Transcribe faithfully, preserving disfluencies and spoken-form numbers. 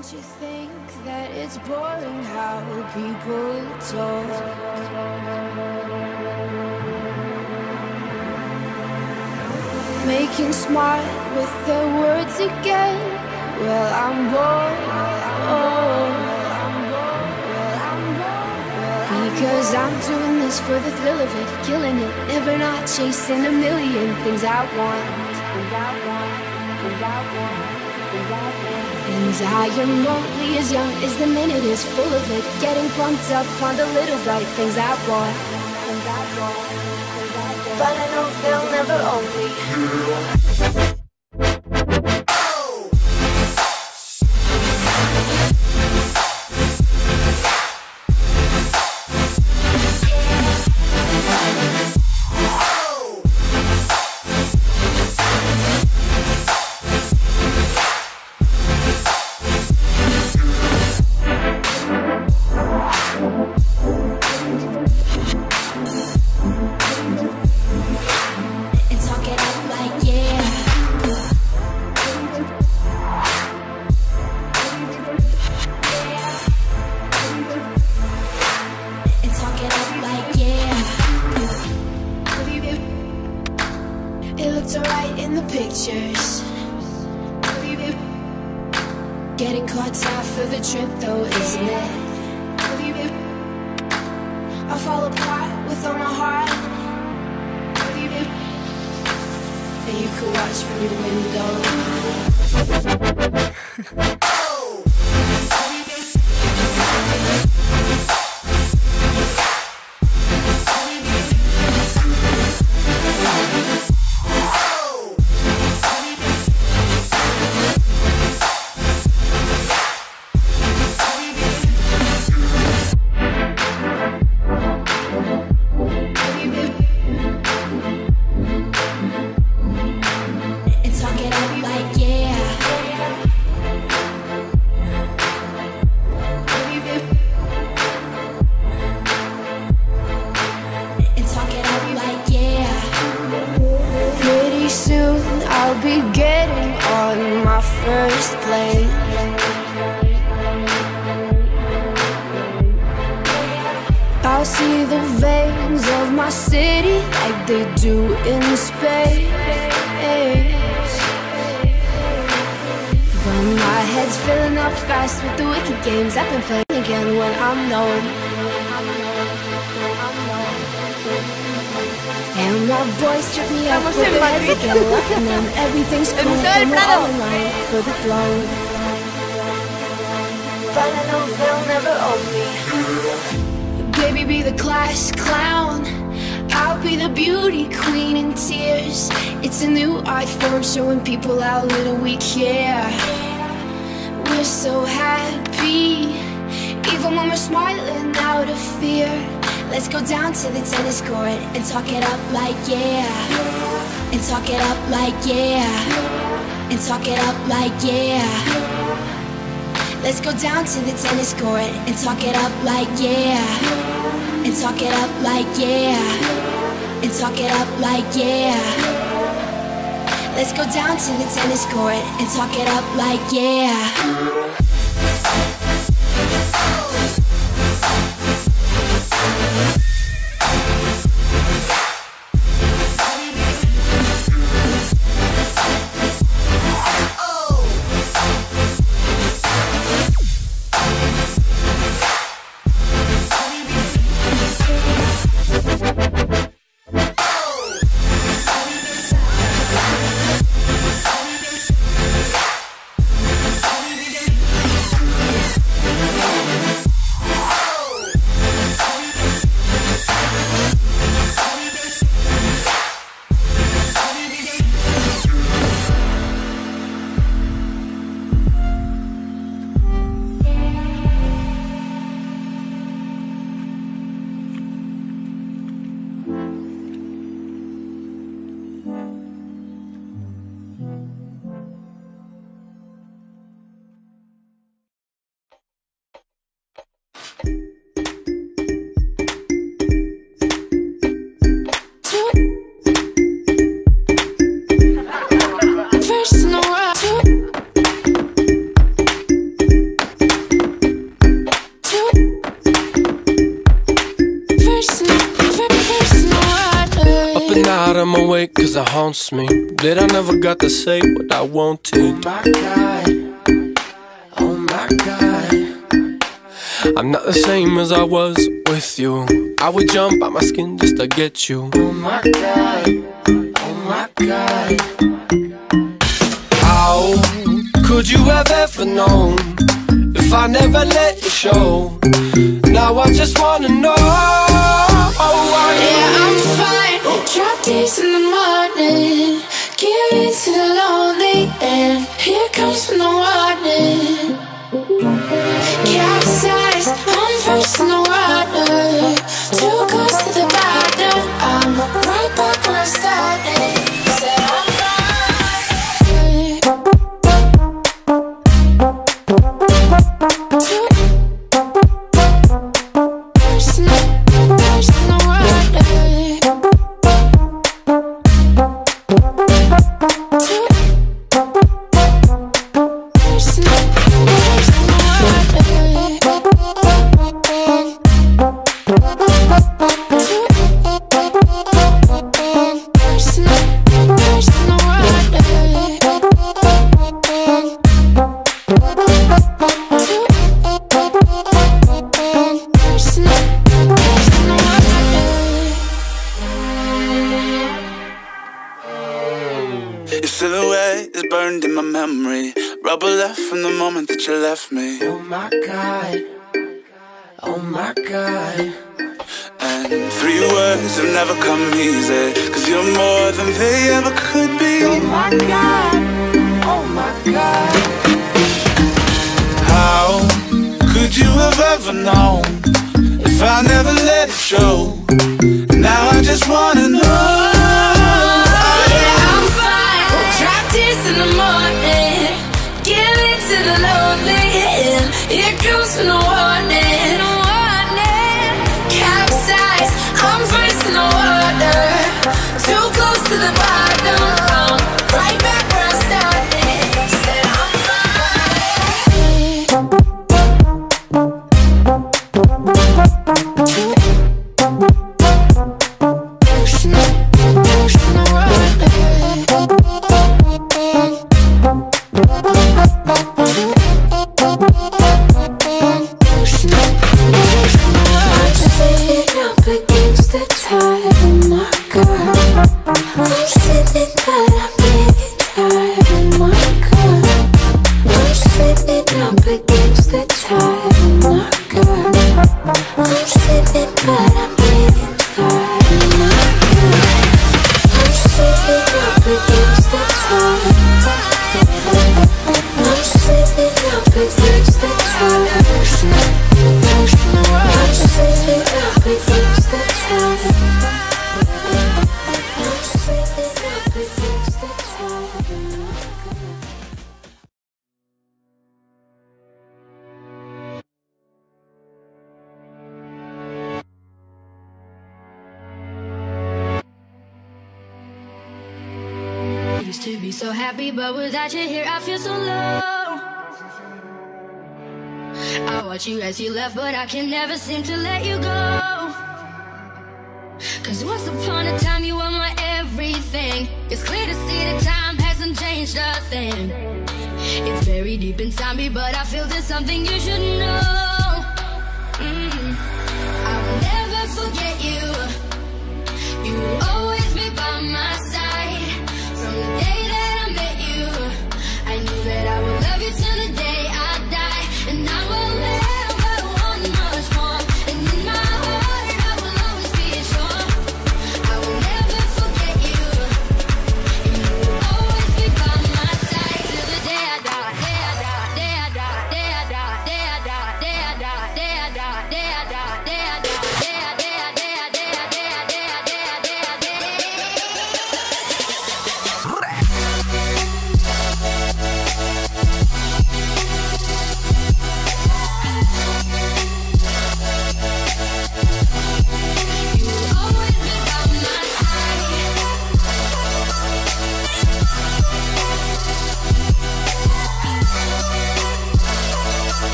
Don't you think that it's boring how people talk? Making smart with their words again. Well, I'm bored. Oh, because I'm doing this for the thrill of it, killing it, never not chasing a million things I want. Things I want. Things I want. And I am only as young as the minute is full of it, getting pumped up on the little bright things I want. But I know they'll never own me. It looks alright in the pictures. Getting caught out for the trip though, isn't it? I fall apart with all my heart. And you could watch from your window. I'll be getting on my first plane. I'll see the veins of my city like they do in space. But my head's filling up fast with the wicked games I've been playing again when I'm known. And my boys trip me up with their heads again, laughing them. Everything's cool and we're all in line for the throne. But I know they'll never own me. Baby, be the class clown, I'll be the beauty queen in tears. It's a new art form showing people how little we care. We're so happy, even when we're smiling out of fear. Let's go down to the tennis court and talk it up like yeah. And talk it up like yeah. And talk it up like yeah. Let's go down to the tennis court and talk it up like yeah. And talk it up like yeah. And talk it up like yeah. Let's go down to the tennis court and talk it up like yeah. awake cause it haunts me that I never got to say what I wanted. Oh my God, oh my God, I'm not the same as I was with you. I would jump out my skin just to get you. oh my God, oh my God. How could you have ever known if I never let you show? Now I just wanna know. Yeah, I'm fine. Drop this in the morning, give it to the lonely, and here comes from the warning. Capsize, I'm first in the water, too close to the bottom. I'm right back where I started. Said I'm Your silhouette is burned in my memory, rubber left from the moment that you left me. Oh my God, oh my God. And three words have never come easy, cause you're more than they ever could be. Oh my God, oh my God. How could you have ever known if I never let it show? Now I just wanna know. in the morning, give it to the lonely, and here comes from the warning, warning. Capsize, I'm first in the water, too close to the bottom. I'm right back where I started. Said I'm used to be so happy, but without you here I feel so low. I watch you as you left, but I can never seem to let you go. Cause once upon a time you were my everything. It's clear to see that time hasn't changed a thing. It's very deep inside me, but I feel there's something you should know.